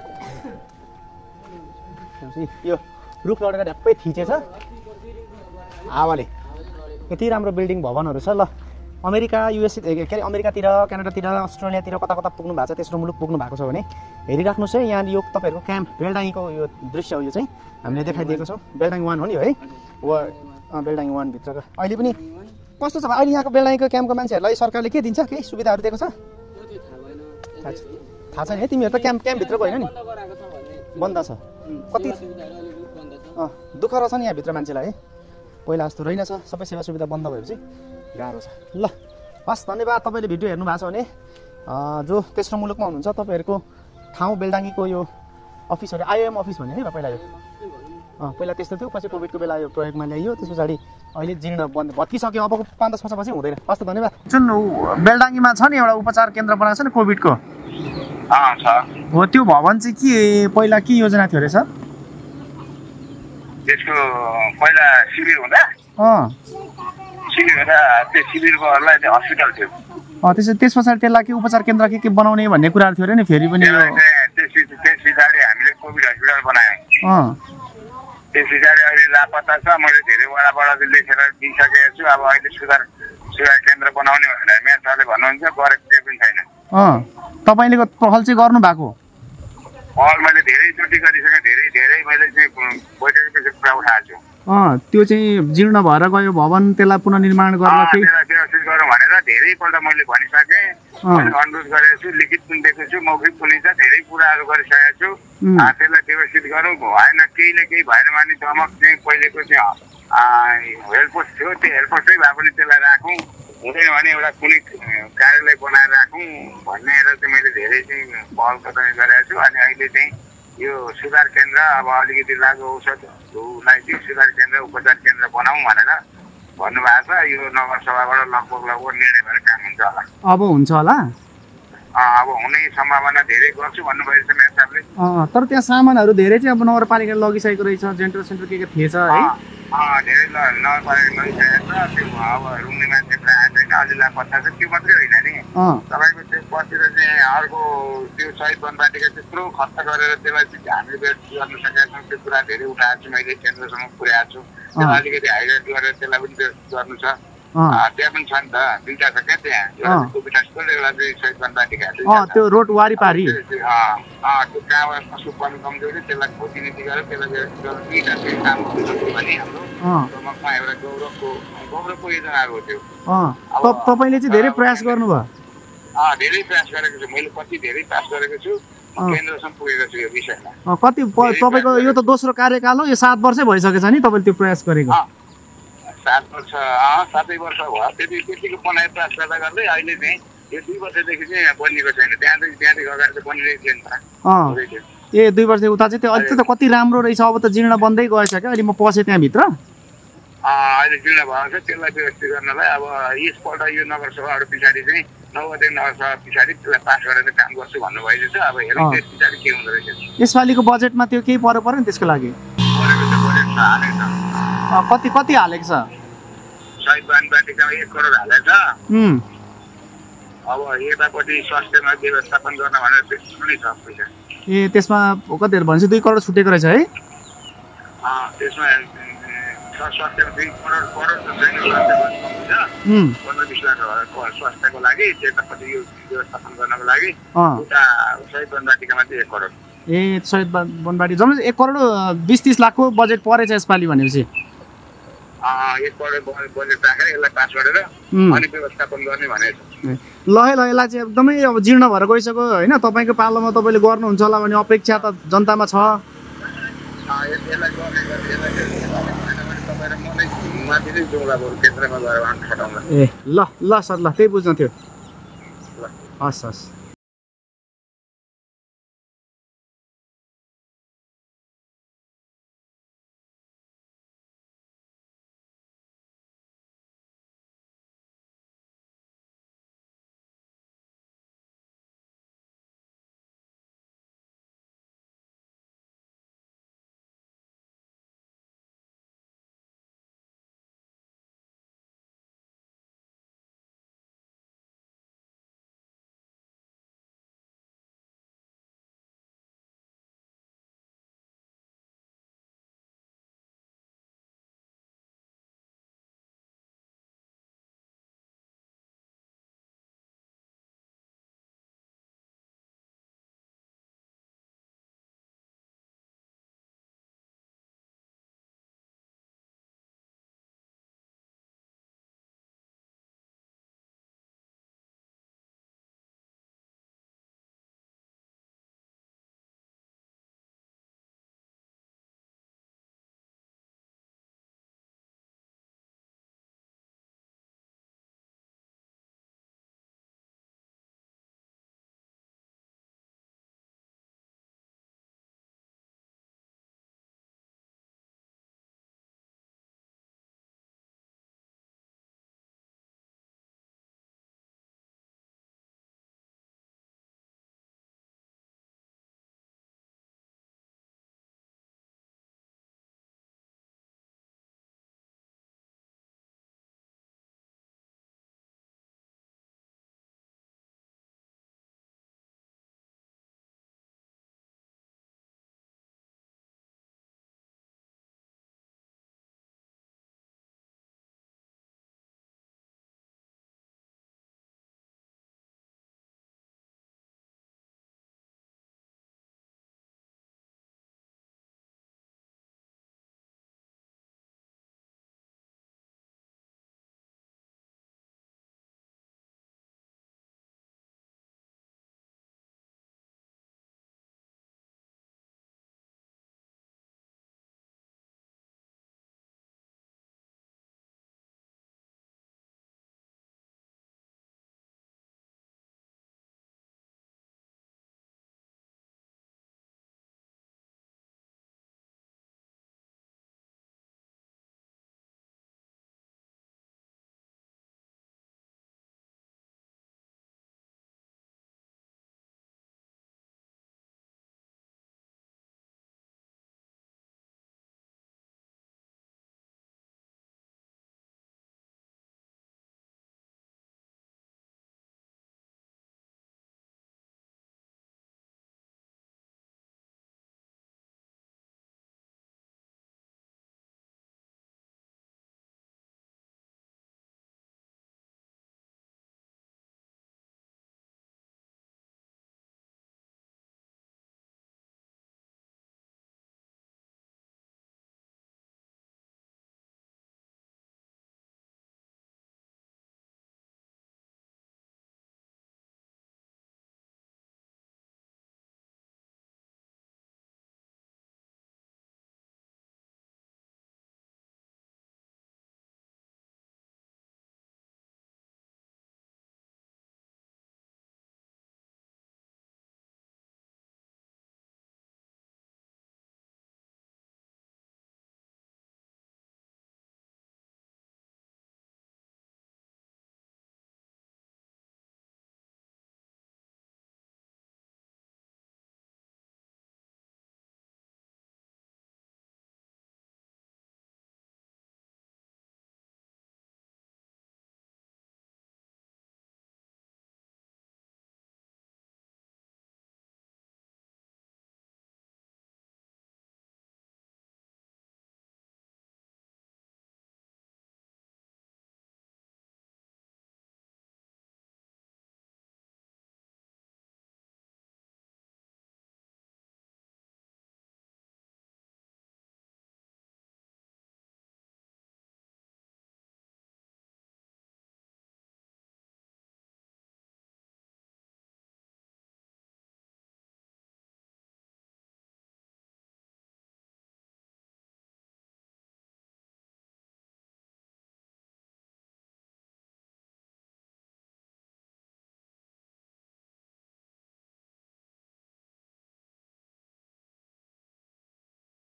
यो रुख लडेर ढ्याप्पै थिचेछ हावाले यति राम्रो बिल्डिङ भवनहरू छ ल अमेरिका युएसए के अरे अमेरिकातिर क्यानाडातिर अस्ट्रेलियातिर कता कता पुग्नु भएको छ तेस्रो मुलुक पुग्नु भएको छ भने हेरिराख्नुहोस् है यहाँ यो तपाईँहरूको क्याम्प बेलडाङ्गीको यो दृश्य हो यो चाहिँ हामीले देखाइदिएको छौँ बेलडाङ्गी वान हो नि है वा बेलडाङ्गी वानभित्रको अहिले पनि कस्तो छ अहिले यहाँको बेलडाङ्गीको क्याम्पको मान्छेहरूलाई सरकारले के दिन्छ केही सुविधाहरू दिएको छ थाहा छैन है तिमीहरू त क्याम्प क्याम्पभित्रको होइन नि बन्द छ कति अँ दुःख रहेछ नि यहाँभित्र मान्छेलाई है पहिला जस्तो रहेनछ सबै सेवा सुविधा बन्द भएपछि गाह्रो छ ल हस् धन्यवाद तपाईँले भिडियो हेर्नु भएको छ भने जो तेस्रो मुलुकमा हुनुहुन्छ तपाईँहरूको ठाउँ बेलडाङ्गीको यो अफिसहरू आइएम अफिस भन्ने है पहिला यो अँ पहिला त्यस्तो थियो पछि कोभिडको बेला यो प्रयोगमा ल्याइयो त्यस पछाडि अहिले जीर्ण बन्द भत्किसक्यो अबको पाँच दस वर्षपछि हुँदैन हस् त धन्यवाद जुन बेलडाङ्गीमा छ नि एउटा उपचार केन्द्र बनाएको छ नि कोभिडको हो त्यो भवन चाहिँ के पहिला के योजना थियो अरे सर त्यसको पहिला शिविर हुँदा अँ शिविर हुँदा त्यो शिविरकोहरूलाई चाहिँ हस्पिटल थियो अँ त्यसो त्यस पछाडि त्यसलाई के उपचार केन्द्र के के बनाउने भन्ने कुराहरू थियो अरे नि फेरि पनि त्यस पछाडि हामीले कोभिड हस्पिटल बनायौँ अँ त्यस पछाडि अहिले लापत्ता छ मैले धेरै वडाबाट लेखेर दिइसकेको छु अब अहिले सुधार सुधार केन्द्र बनाउने भनेर मेयर सरले भन्नुहुन्छ गरेको केही पनि छैन अँ तपाईँले पहल चाहिँ गर्नु भएको पहल मैले धेरैचोटि गरिसकेँ धेरै धेरै मैले चाहिँ बैठकपछि कुरा उठाएको छु अँ त्यो चाहिँ जीर्ण भएर गयो भवन त्यसलाई पुनर्निर्माण गरेर केही व्यवस्थित गरौँ भनेर धेरैपल्ट मैले भनिसकेँ मैले अनुरोध गरेको छु लिखित पनि दिएको छु मौखिक पनि छ धेरै कुराहरू गरिसकेको छु त्यसलाई व्यवस्थित गरौँ भएन केही न केही भएन भने दमक चाहिँ पहिलेको चाहिँ हेल्पपोस्ट थियो त्यो हेल्पपोस्टै भए पनि त्यसलाई राखौँ हुँदैन भने एउटा कुनै कार्यालय बनाएर राखौँ भनेर चाहिँ मैले धेरै चाहिँ पहल कदमी गरेको छु अनि अहिले चाहिँ यो सुधार केन्द्र अब अलिकति लागु औषधलाई चाहिँ सुधार केन्द्र उपचार केन्द्र बनाऊँ भनेर भन्नुभएको छ यो नगरसभाबाट लगभग लगभग निर्णय भएर काम हुन्छ होला अब हुन्छ होला अब हुने सम्भावना धेरै गर्छु भन्नुभएको छ मेयर साहबले तर त्यहाँ सामानहरू धेरै चाहिँ अब नगरपालिकाले लगिसकेको रहेछ जेन्टर सेन्टर के के थिएछ है धेरै नगरपालिका लगिसकेको छ त्यो अब रुङ्ने मान्छेलाई आएको छैन अलि लापत्ता छ त्यो मात्रै होइन नि तपाईँको त्यो बसेर चाहिँ अर्को त्यो शहीद वनपार्टीका त्यत्रो खर्च गरेर त्यसलाई चाहिँ हामीले व्यवस्थित गर्न सकेका छौँ त्यो कुरा धेरै उठाएको छु मैले केन्द्रसम्म पुर्याएको छु त्यसलाई अलिकति हाइलाइट गरेर त्यसलाई पनि व्यवस्थित गर्नु छ त्यहाँ पनि छ नि त दुईवटा छ क्या त्यहाँ एउटा कोभिड हस्पिटल एउटा चाहिँ शहीद वनपार्टीका त्यो रोड वारिपारि त्यो कहाँबाट कसो पनि कमजोरी त्यसलाई खोजिनीति गरेर त्यसलाई व्यवस्थित गरेर दुईवटा चाहिँ काम गर्नु भने हाम्रो प्रमुखमा एउटा गौरवको गौरवको योजनाहरू हो त्यो तपाईँले चाहिँ धेरै प्रयास गर्नुभयो धेरै प्रयास गरेको छु मैले कति धेरै प्रयास गरेको छु केन्द्रसम्म पुगेको छु यो विषयमा कति तपाईँको यो त दोस्रो कार्यकाल हो यो सात वर्षै भइसकेछ नि तपाईँले त्यो प्रयास गरेको सात वर्ष अँ सातै वर्ष भयो त्यति त्यतिको बनाइ प्रयास गर्दा गर्दै अहिले चाहिँ यो दुई वर्षदेखि चाहिँ बनिएको छैन त्यहाँदेखि त्यहाँदेखि अगाडि चाहिँ बनिरहेको थियो नि त अँ हुँदै थियो। ए दुई वर्षदेखि उता चाहिँ त्यो अहिले त कति राम्रो रहेछ अब त जीर्ण बन्दै गएछ क्या अहिले म पसेँ त्यहाँभित्र अहिले जीर्ण भएको छ त्यसलाई व्यवस्थित गर्नलाई अब यसपल्ट यो नगरसभाहरू पछाडि चाहिँ नौवटे नगरसभा पछाडि त्यसलाई पास गरेर काम गर्छु भन्नुभएको छ। अब हेरौँ त्यस पछाडि के हुँदो रहेछ। यसपालिको बजेटमा त्यो केही पऱ्यो पऱ्यो नि त्यसको लागि बढेको छ बजेट छ हालेको छ अँ, कति कति हालेको छ शहीद बान बाटिकामा एक करोड हालेको छ। उम्, अब यतापट्टि स्वास्थ्यमा व्यवस्थापन गर्न भनेर त्यस्तो पनि छ पैसा। ए त्यसमा कतिहरू भनेपछि दुई करोड छुटेको रहेछ है अँ, त्यसमा छ स्वास्थ्यमा दुई करोड करोड त छैन स्वास्थ्यमा कमी छ उम्, पन्ध्र बिस लाख स्वास्थ्यको लागि त्यतापट्टि यो व्यवस्थापन गर्नको लागि अँ उता शहीद बान बाटिकामा चाहिँ एक करोड। ए सहित वनबाटी जम्मै एक करोड बिस तिस लाखको बजेट परेछ यसपालि भनेपछि अँ, एक करोड बजेट राखेर यसलाई पास गरेर उम्, अनि व्यवस्थापन गर्ने भनेको छ। ए, ल है ल यसलाई चाहिँ एकदमै अब जीर्ण भएर गइसक्यो होइन तपाईँको पालोमा तपाईँले गर्नुहुन्छ होला भन्ने अपेक्षा त जनतामा छ अँ, यस- यसलाई गर्ने गर्ने यसलाई गर्ने यसलाई भएन भने तपाईँ र म नै माथि नै जाउँला बरु केन्द्रमा गएर उहाँलाई खटाउँला। ए ल ल सर ल त्यही बुझ्न थियो ल। हस् हस्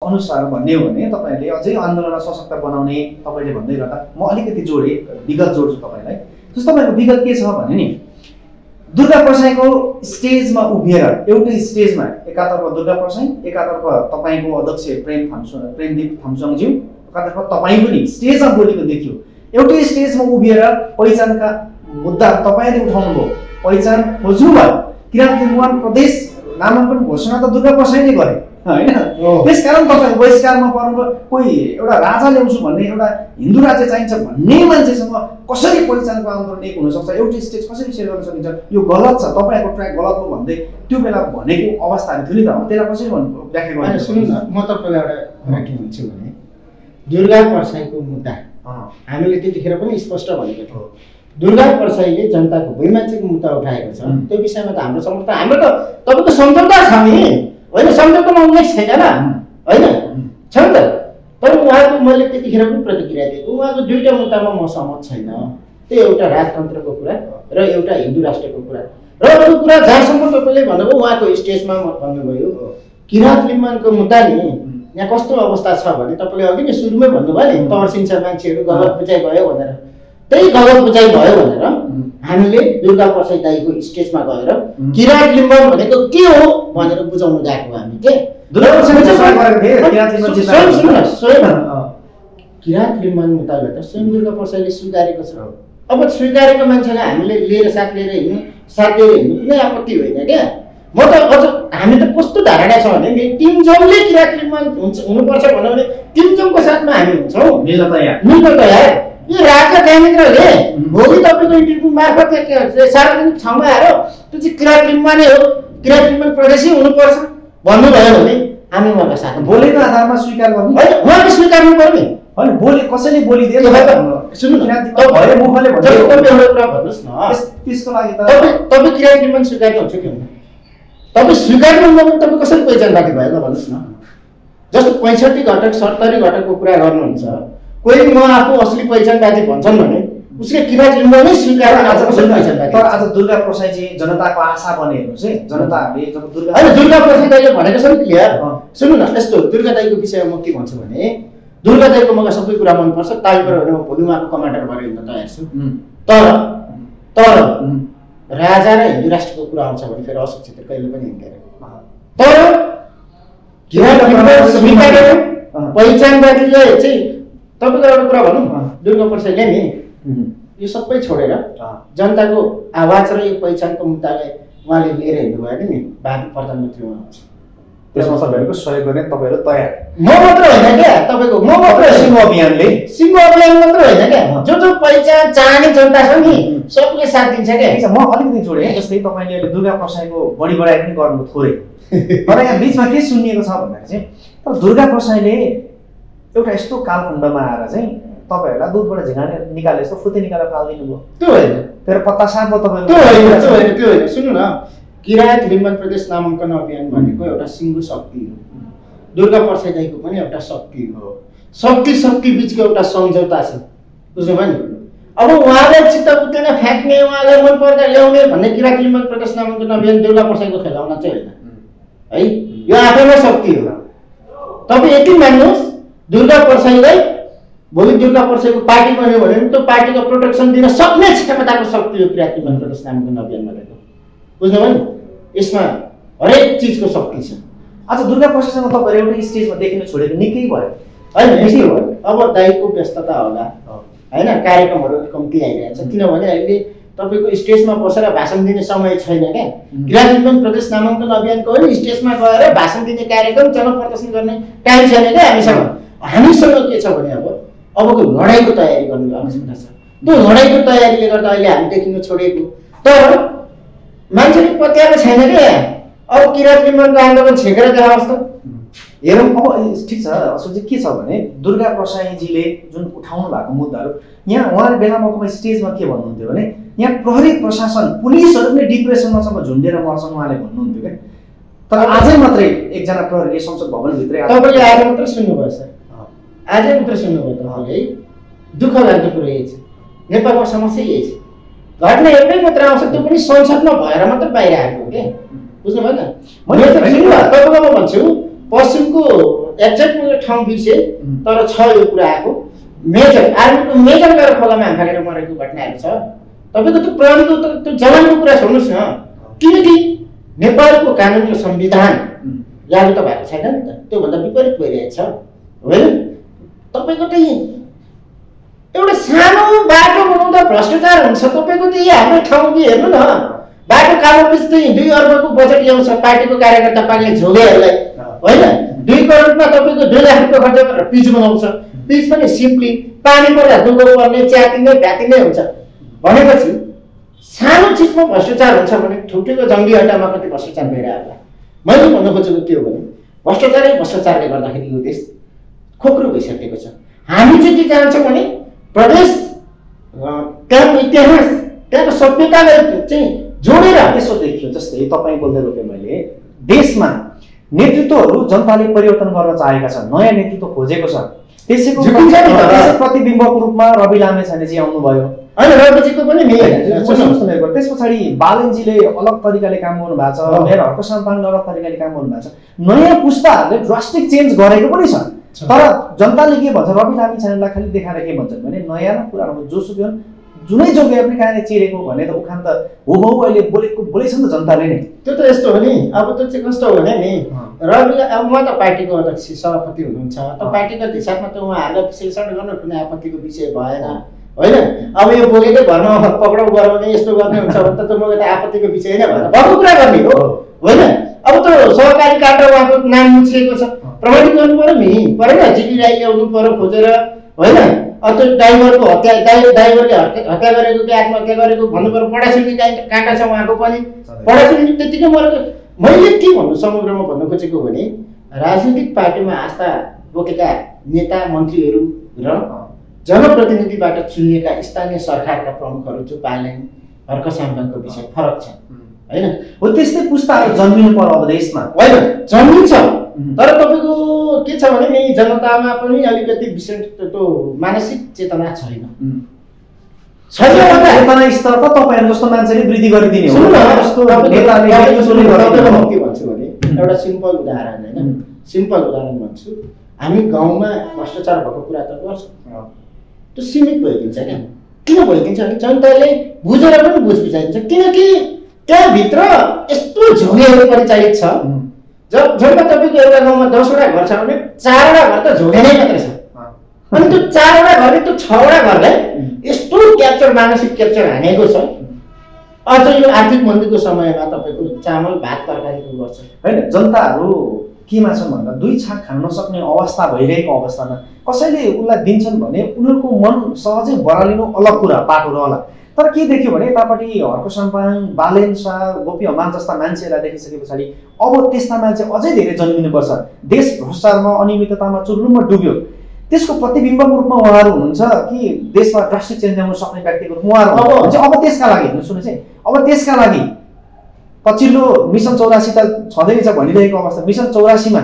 अनुसार भन्ने हो भने तपाईँहरूले अझै आन्दोलनलाई सशक्त बनाउने तपाईँले भन्दै गर्दा म अलिकति जोडेँ, विगत जोड्छु तपाईँलाई। जस्तो तपाईँको विगत के छ भने नि दुर्गा प्रसाईको स्टेजमा उभिएर एउटै स्टेजमा एकातर्फ दुर्गा प्रसाई, एकातर्फ तपाईँको अध्यक्ष प्रेम थाम्सुङ प्रेमदीप थाम्सुङज्यू, एकातर्फ तपाईँ पनि स्टेजमा बोलेको देखियो। एउटै स्टेजमा उभिएर पहिचानका मुद्दा तपाईँले उठाउनु भयो, पहिचान खोज्नुभयो। किराँत लिम्बुवान प्रदेश नामाङ्कन घोषणा त दुर्गा प्रसाईले गरे होइन, त्यसकारण तपाईँ बहिष्कारमा पर्नुभयो। कोही एउटा राजा ल्याउँछु भन्ने, एउटा हिन्दू राज्य चाहिन्छ भन्ने मान्छेसँग कसरी पहिचानको आन्दोलन एक हुनसक्छ, एउटै स्टेज कसरी सेयर गर्न सकिन्छ, यो गलत छ, तपाईँको ट्र्याक गलत हो भन्दै त्यो बेला भनेको अवस्थाहरू थियो नि त। त्यसलाई कसरी भन्नु व्याख्या गर्नु? सुन्नु न, म तपाईँलाई एउटा कुरा के भन्छु भने दुर्गा प्रसाईको मुद्दा हामीले त्यतिखेर पनि स्पष्ट भनेको थियौँ। दुर्गा प्रसाईले जनताको भुइँमान्छेको मुद्दा उठाएको छ, त्यो विषयमा त हाम्रो समर्थन, हाम्रो त तपाईँको सम्झौता छ नि होइन, सम्झौतामा उल्लेख छैन होइन, छ नि त। तर उहाँको मैले त्यतिखेर पनि प्रतिक्रिया दिएको, उहाँको दुईवटा मुद्दामा म सहमत छैन। त्यो एउटा राजतन्त्रको कुरा र एउटा हिन्दू राष्ट्रको कुरा। र अरू कुरा जहाँसम्म तपाईँले भन्नुभयो उहाँको स्टेजमा भन्नुभयो किराँत लिम्बुवानको मुद्दा नि यहाँ कस्तो अवस्था छ भने तपाईँले अघि नै सुरुमै भन्नुभयो नि तर्सिन्छ मान्छेहरू, गलत बुझाइ भयो भनेर। त्यही गलत बुझाइ भयो भनेर हामीले दुर्गा प्रसाई दाईको स्टेजमा गएर किराँत लिम्बुवान भनेको के हो भनेर बुझाउन गएको हामी के किराँत लिम्बुवान मुद्दालाई त स्वयं दुर्गा प्रसाईले स्वीकारेको छ। अब स्वीकारेको मान्छेलाई हामीले लिएर साथ लिएर हिँड्नु, साथ लिएर हिँड्नु कुनै आपत्ति होइन क्या। म त अझ हामी त कस्तो धारणा छ भने नि टिमजोङले किराँत लिम्बुवान हुन्छ हुनुपर्छ भन्यो भने टिमजोङको साथमा हामी हुन्छौँ, मिल्न तयार मिल्न तयार। यो राजा ज्ञानेन्द्रले भोलि तपाईँको इन्टरभ्यू मार्फत सार्वजनिक ठाउँमा आएर त्यो चाहिँ किराँत लिम्बुवानै हो, किराँत लिम्बुवान प्रदेशै हुनुपर्छ भन्नुभयो भने हामी उहाँको साथ बोलेको आधारमा स्वीकार गर्नु होइन, उहाँले स्वीकार्नु पर्ने होइन। बोले कसैले बोलिदियो सुन्नु भए मुखले भन्नु एउटा कुरा भन्नुहोस् न, त्यसको लागि त तपाईँ तपाईँ किराँत लिम्बुवान स्वीकार्नुहुन्छ कि हुन्न? तपाईँ स्वीकार्नु भने तपाईँ कसरी पहिचानवादी भयो ल भन्नुहोस् न। जस्तो पैँसठी घटक सत्तरी घटकको कुरा गर्नुहुन्छ, कोही म आफू असली पहिचानवादी भन्छन् भने उसले किराँत लिम्बुवानै स्वीकार आज कसरी पहिचानवादी? तर आज दुर्गा प्रसाई चाहिँ जनताको आशा बने हेर्नुहोस् है। जनताहरूले जब दुर्गा होइन दुर्गा प्रसाई दाइले भनेको छ नि क्लियर। सुन्नु न, यस्तो दुर्गा दाइको विषयमा म के भन्छु भने दुर्गा दाइको मलाई सबै कुरा मनपर्छ, ताली पऱ्यो भने म भोलि उहाँको कमान्डर भएर हिँड्न तयार छु। तर तर राजा र हिन्दू राष्ट्रको कुरा आउँछ भने फेरि अशिक्षित कहिले पनि हिँड्दैन। तर पहिचानवादीले चाहिँ तपाईँको एउटा कुरा भनौँ, दुर्गा प्रसाईले नि यो सबै छोडेर जनताको आवाज र यो पहिचानको मुद्दालाई उहाँले लिएर हिँड्नुभयो नि भावी प्रधानमन्त्री हुनुहुन्छ। त्यसमा सबैहरूको सहयोग गर्ने तपाईँहरू तयार? म मात्र होइन क्या, तपाईँको म मात्र सिंह अभियानले सिंह अभियान मात्र होइन क्या, जो जो पहिचान चाहने जनता छ नि सबले साथ दिन्छ क्या। म अलिकति जोडेँ, जस्तै तपाईँले अहिले दुर्गा प्रसाईको बढी बढाइ पनि गर्नु थोरै, तर यहाँ बिचमा के सुनिएको छ भन्दाखेरि चाहिँ तर दुर्गा प्रसाईले एउटा यस्तो कालखण्डमा आएर चाहिँ तपाईँहरूलाई दुधबाट झिँगाने निकाले जस्तो फुते निकालेर फालिदिनु भयो। त्यो होइन, तर पत्ता साँपो तपाईँ त्यो होइन त्यो होइन त्यो होइन सुन्नु न, किराँत लिम्बुवान प्रदेश नामाङ्कन अभियान भनेको एउटा सिङ्गो शक्ति हो, दुर्गा प्रसाई दाइको पनि एउटा शक्ति हो। शक्ति शक्ति बिचको एउटा सम्झौता छ, बुझ्नुभयो नि। अब उहाँलाई चित्त बुझ्दैन फ्याँक्ने, उहाँलाई मन पर्दा ल्याउने भन्ने किराँत लिम्बुवान प्रदेश नामाङ्कन अभियान दुर्गा प्रसाईको खेलाउन चाहिँ होइन है, यो आफैमा शक्ति हो। तपाईँ यति मान्नुहोस् दुर्गा प्रसाईलाई भोलि दुर्गा प्रसाईको पार्टी बन्यो भने त्यो पार्टीको प्रोटेक्सन दिन सक्ने क्षमताको शक्ति हो किराँत लिम्बुवान प्रदेश नामाङ्कन अभियानमा रहेको, बुझ्नुभयो नि। यसमा हरेक चिजको शक्ति छ। आज दुर्गा प्रसाईसँग तपाईँहरू एउटै स्टेजमा देखिन छोडेको निकै भयो होइन, निकै भयो। अब दाइको व्यस्तता होला होइन, कार्यक्रमहरू कम्ती आइरहेको छ, किनभने अहिले तपाईँको स्टेजमा बसेर भाषण दिने समय छैन क्या। किराँत लिम्बुवान प्रदेश नामाङ्कन अभियानको होइन स्टेजमा गएर भाषण दिने कार्यक्रम जनप्रदर्शन गर्ने टाइम छैन क्या हामीसँग। हामीसँग के छ भने अब अबको लडाइँको तयारी गर्नु आवश्यकता छ। त्यो लडाइँको तयारीले गर्दा अहिले हामी देखिन छोडेको, तर मान्छेले पत्याएको छैन क्या। अब किराँत लिम्बुवानको आन्दोलन छेकेर देखाओस् त हेरौँ। अब ठिक छ, असो चाहिँ के छ भने दुर्गा प्रसाईजीले जुन उठाउनु भएको मुद्दाहरू यहाँ उहाँले बेलामा तपाईँ स्टेजमा के भन्नुहुन्थ्यो भने यहाँ प्रहरी प्रशासन पुलिसहरू पनि डिप्रेसनमा सब झुन्डेर मर्छन् उहाँले भन्नुहुन्थ्यो क्या। तर आजै मात्रै एकजना प्रहरीले संसद भवनभित्रै तपाईँले आज मात्रै सुन्नुभयो सर, आजै मात्रै सुन्नुभयो तपाईँले है। दुःख लाग्दो कुरो यही छ, नेपालको समस्या यही छ। घटना एउटै मात्र आउँछ, त्यो पनि संसदमा भएर मात्र बाहिर आएको हो क्या, बुझ्नुभयो न। मैले तपाईँको म भन्छु पश्चिमको एक्ज्याक्ट मेरो ठाउँ बिर्सेँ तर छ यो कुरा आएको मेजर आर्मीको मेजर गरेर खोलामा हाम फालेर मरेको घटनाहरू छ। तपाईँको त्यो प्रहरीको त्यो जवानको कुरा छोड्नुहोस् न, किनकि नेपालको कानुन र संविधान लागू त भएको छैन नि त, त्योभन्दा विपरीत भइरहेको छ होइन। तपाईँको चाहिँ एउटा सानो बाटो बनाउँदा भ्रष्टाचार हुन्छ। तपाईँको चाहिँ हाम्रो ठाउँ कि हेर्नु न, बाटो कालो पिच चाहिँ दुई अर्बको बजेट ल्याउँछ पार्टीको कार्यकर्ता पार्टीले झोगेहरूलाई होइन। दुई करोडमा तपाईँको दुई लाख रुपियाँ खर्च गरेर पिच बनाउँछ। पिच पनि सिम्पली पानी पर्दा दुःख पर्ने च्यातिने भ्यातिने हुन्छ भनेपछि सानो चिजमा भ्रष्टाचार हुन्छ भने ठुल्ठुलो जङ्गी अड्डामा कति भ्रष्टाचार भइरहेको होला। मैले भन्नु खोजेको के हो भने भ्रष्टाचारै भ्रष्टाचारले गर्दाखेरि यो देश खोक्रो भइसकेको छ। हामी चाहिँ के चाहन्छौँ भने प्रदेश त्यहाँको इतिहास त्यहाँको सभ्यतालाई चाहिँ जोडेर यसो देखियो। जस्तै तपाईँ बोल्दै रोकेँ मैले, देशमा नेतृत्वहरू जनताले परिवर्तन गर्न चाहेका छन्, नयाँ नेतृत्व खोजेको छ। त्यसैको त्यसै प्रतिबिम्बको रूपमा रवि लामेछानेजी आउनुभयो होइन, रविजीको पनि त्यस पछाडि बालनजीले अलग तरिकाले काम गर्नु भएको छ, मेरो हर्क साम्पाङले अलग तरिकाले काम गर्नु भएको छ। नयाँ पुस्ताहरूले ड्रास्टिक चेन्ज गरेको पनि छ। तर जनताले के भन्छ, रवि लामेछानेलाई खालि देखाएर के भन्छन् भने नयाँ न पुरानो जोसुकै जुनै जोगे पनि कहाँले चिरेको भने त उखान त हो भाउ अहिले बोलेको बोलेछ नि त जनताले नै। त्यो त यस्तो हो नि, अब त्यो चाहिँ कस्तो हो भने नि रविलाई अब म त पार्टीको अध्यक्ष सभापति हुनुहुन्छ त पार्टीगत हिसाबमा त उहाँहरूलाई विश्लेषण गर्न कुनै आपत्तिको विषय भएन होइन। अब यो बोलेकै घरमा पक्राउ गराउने यस्तो गर्ने हुन्छ भने त म त आपत्तिको विषय नै भएन, भएको कुरा गर्ने हो होइन। अब त सहकारी कार्ड उहाँको नाम मुछिएको छ, प्रमाणित गर्नु पऱ्यो नि परेन। जिपी राई ल्याउनु पऱ्यो खोजेर होइन। अब त्यो ड्राइभरको हत्या ड्राइभरले हत्या गरेको कि आत्महत्या गरेको भन्नु पऱ्यो, पढासुनी काँटा छ उहाँको पनि, पढासुनी त्यत्तिकै मरेको। मैले के भन्नु समग्रमा भन्नु खोजेको भने राजनीतिक पार्टीमा आस्था बोकेका नेता मन्त्रीहरू र जनप्रतिनिधिबाट चुनिएका स्थानीय सरकारका प्रमुखहरू जो पालन हर्क साम्पाङको विषय फरक छ होइन। हो त्यस्तै पुस्ताहरू जन्मिनु पर्यो अब देशमा होइन, जन्मिन्छ तर तपाईँको के छ भने यही जनतामा पनि अलिकति विशेष त्यो मानसिक चेतना छैन। चेतना स्तर त तपाईँहरू जस्तो मान्छेले वृद्धि गरिदिने हो। के भन्छु भने एउटा सिम्पल उदाहरण होइन, सिम्पल उदाहरण भन्छु। हामी गाउँमा भ्रष्टाचार भएको कुरा त गर्छ, त्यो सीमित भइदिन्छ क्या। किन भइदिन्छ भने जनताले बुझेर पनि बुझ बुझाइदिन्छ, किनकि त्यहाँभित्र यस्तो झोगेहरू परिचालित छ। जब जबमा तपाईँको एउटा गाउँमा दसवटा घर छ भने चारवटा घर त झोगे नै मात्रै छ। अनि त्यो चारवटा घरले त्यो छवटा घरलाई यस्तो क्याप्चर मानसिक क्याप्चर हानेको छ। अझ यो आर्थिक मन्दीको समयमा तपाईँको चामल भात तरकारीको गर्छ होइन। जनताहरू केमा छन् भन्दा दुई छाक खान नसक्ने अवस्था भइरहेको अवस्थामा कसैले उसलाई दिन्छन् भने उनीहरूको मन सहजै बरालिनु अलग कुरा बाटो रहला। तर के देख्यो भने यतापट्टि हर्क साम्पाङ बालेन शाह गोपी हमाल जस्ता मान्छेलाई देखिसके पछाडि अब त्यस्ता मान्छे अझै धेरै जन्मिनुपर्छ। देश भ्रष्टाचारमा अनियमिततामा चुर्लुममा डुब्यो, त्यसको प्रतिबिम्बको रूपमा उहाँहरू हुनुहुन्छ कि देशमा ड्रास्टिक चेन्ज ल्याउन सक्ने व्यक्तिको रूपमा उहाँहरू हुनुहुन्छ। अब त्यसका लागि हेर्नु सुन्नु चाहिँ अब त्यसका लागि पछिल्लो मिसन चौरासी त छँदै छ भनिरहेको अवस्था, मिसन चौरासीमा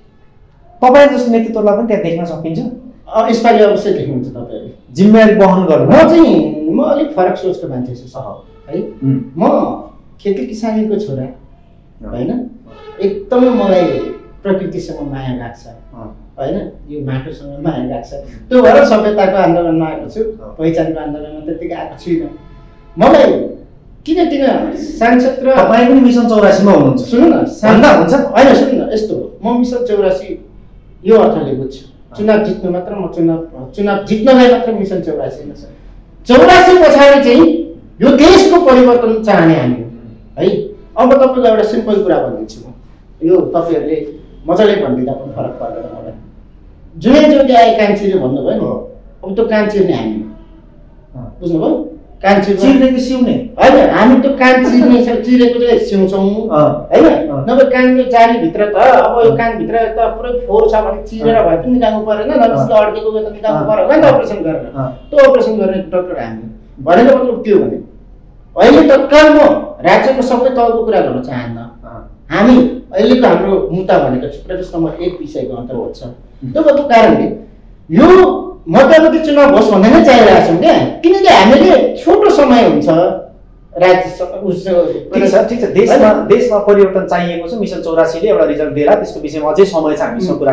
तपाईँ जस्तो नेतृत्वलाई पनि त्यहाँ देख्न सकिन्छ। यसपालि अवश्य देख्नुहुन्छ तपाईँहरूले जिम्मेवारी वहन गर्नु। म चाहिँ म अलिक फरक सोचको मान्छे छु है। म खेती किसानीको छोरा होइन, एकदमै मलाई प्रकृतिसँग माया लाग्छ होइन, यो माटोसँग माया लाग्छ। त्यो भएर सभ्यताको आन्दोलनमा आएको छु, पहिचानको आन्दोलनमा त्यतिकै आएको छुइनँ। मलाई किन किन सांसद र तपाईँ पनि मिसन चौरासीमा हुनुहुन्छ सुन्नु न, भन्दा हुन्छ होइन सुन्नु न, यस्तो हो म मिसन चौरासी यो अर्थले बुझ्छु चुनाव जित्नु मात्र, म चुनाव चुनाव जित्नलाई मात्र मिसन चौरासीमा छ। चौरासी पछाडि चाहिँ यो देशको परिवर्तन चाहने हामी है। अब तपाईँको एउटा सिम्पल कुरा भनिदिन्छु म, यो तपाईँहरूले मजाले भनिदिँदा पनि फरक पर्दैन मलाई। जुनै जोगी आए कान चिर्यो भन्नुभयो नि, अब त्यो कान चिर्ने हामी बुझ्नुभयो। कान चिर्ने कि सिउने होइन, हामी त्यो कान चिर्ने चिरेको चाहिँ सिउँछौँ होइन। नभए कानको जालीभित्र त अब यो कानभित्र त पुरै फोहोर छ भने चिरेर भए पनि निकाल्नु परेन, नजिकले अड्केको त निकाल्नु पऱ्यो होला नि त अपरेसन गरेर। त्यो अपरेसन गर्ने डक्टर हामी भनेको मतलब के हो भने अहिले तत्काल म राज्यको सबै तहको कुरा गर्न चाहन्न। हामी अहिलेको हाम्रो मुद्दा भनेको चाहिँ प्रदेश नम्बर एक विषयको अन्तर्गत छ। त्यो भएको कारणले यो मध्यवर्ती चुनाव होस् भन्ने नै चाहिरहेको छौँ क्या, किनकि हामीले छोटो समय हुन्छ राज्य ठिक छ ठिक छ देशमा देशमा परिवर्तन चाहिएको छ। मिसन चौरासीले एउटा रिजल्ट दिएर त्यसको विषयमा अझै समय छ हामीसँग कुरा